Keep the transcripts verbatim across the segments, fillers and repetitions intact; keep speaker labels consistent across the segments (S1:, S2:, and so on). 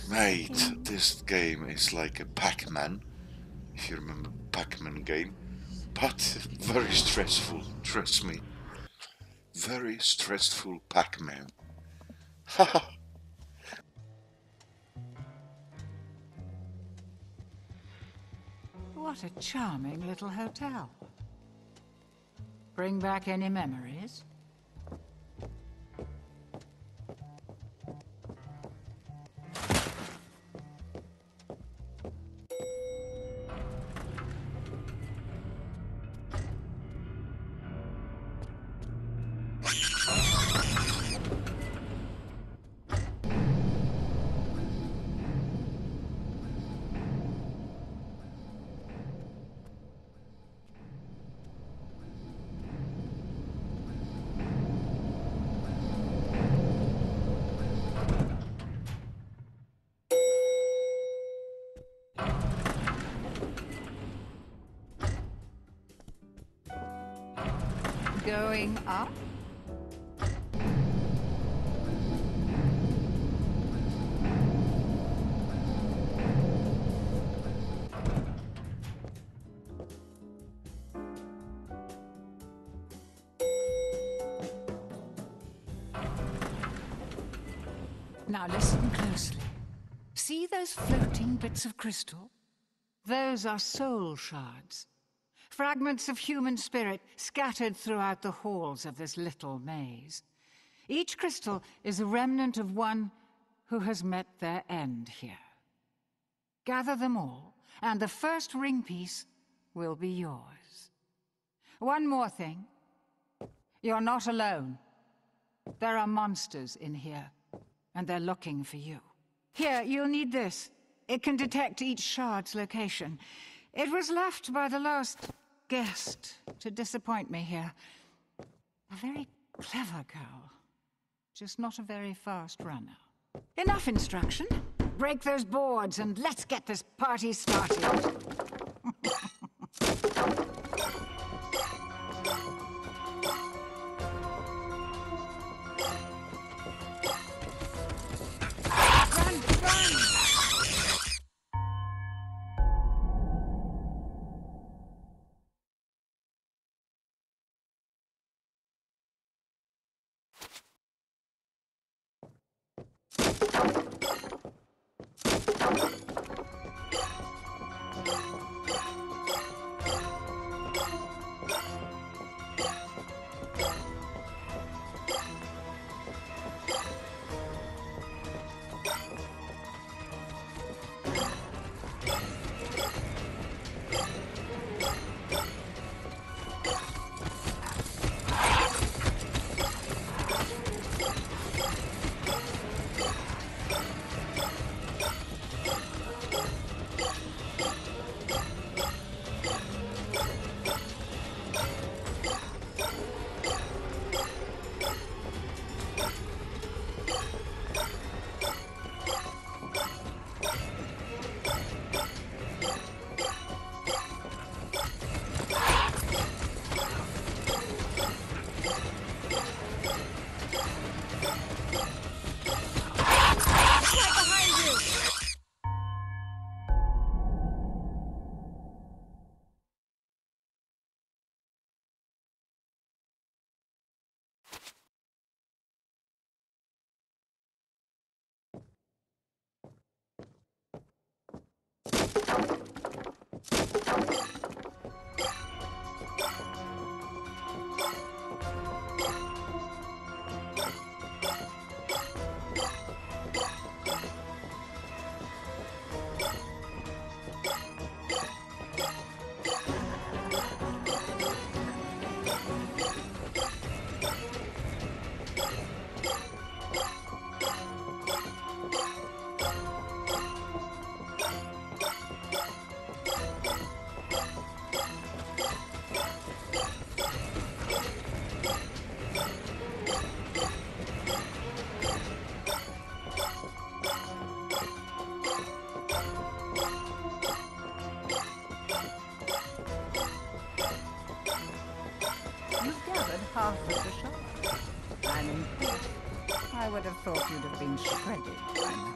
S1: Mate, this game is like a Pac-Man, if you remember Pac-Man game, but very stressful, trust me. Very stressful Pac-Man. Haha.
S2: What a charming little hotel. Bring back any memories? Going up? Now listen closely. See those floating bits of crystal? Those are soul shards. Fragments of human spirit scattered throughout the halls of this little maze. Each crystal is a remnant of one who has met their end here. Gather them all, and the first ring piece will be yours. One more thing. You're not alone. There are monsters in here, and they're looking for you. Here, you'll need this. It can detect each shard's location. It was left by the last guest to disappoint me here. A very clever girl, just not a very fast runner. Enough instruction. Break those boards and let's get this party started. you'd have been shredded by now.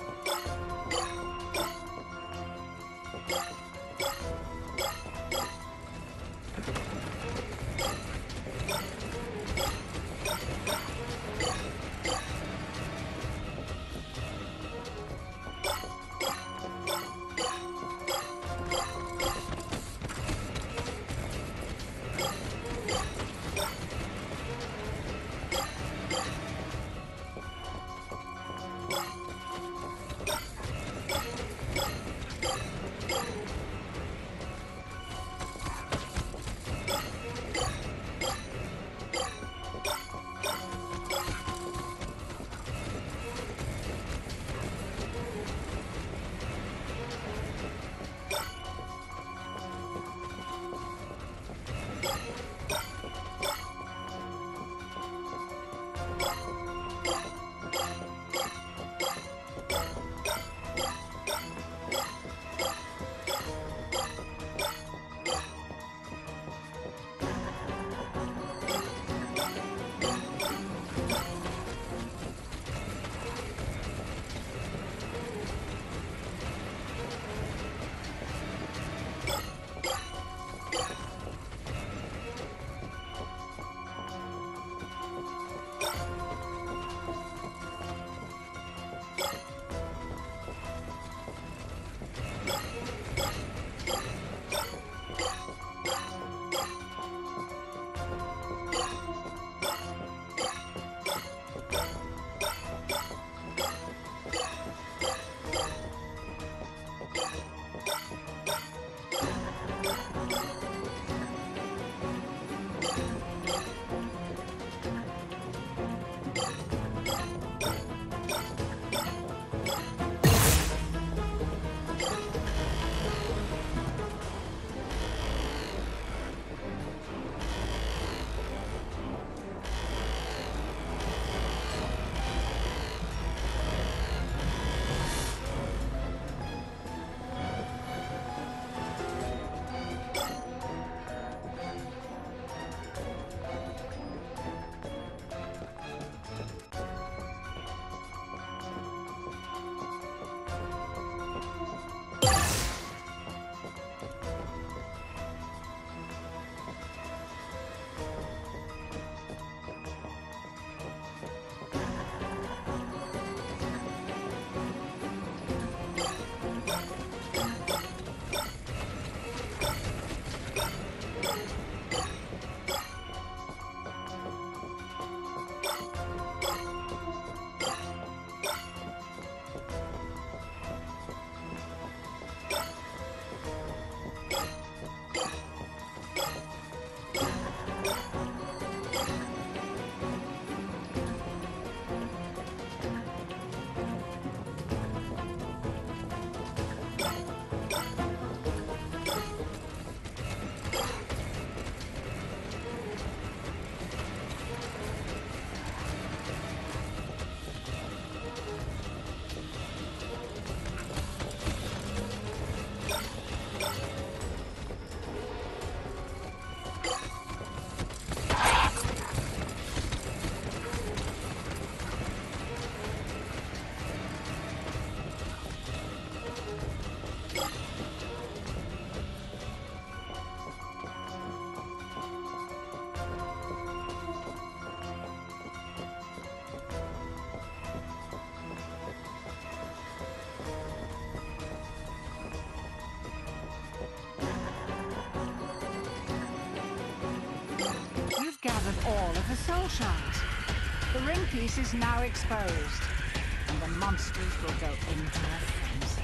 S2: Gathered all of the soul shards. The ring piece is now exposed, and the monsters will go into a frenzy.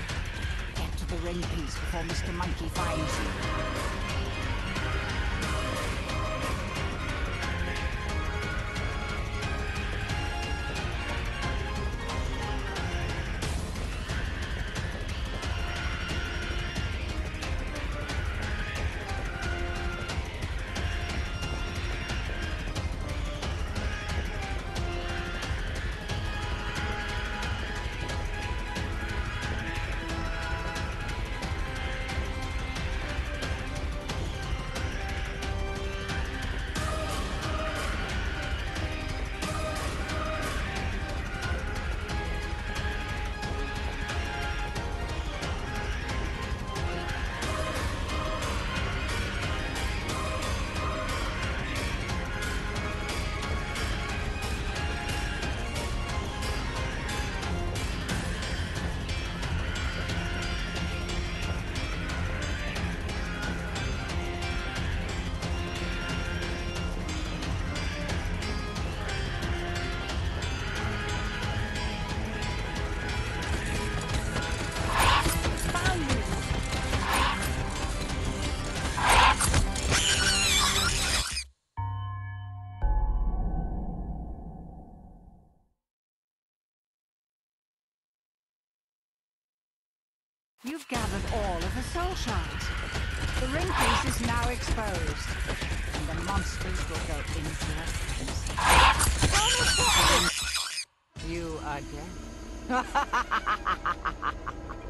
S2: Get to the ring piece before Mister Monkey finds you. You've gathered all of the soul shards. The ring piece is now exposed, and the monsters will go into it. You are dead.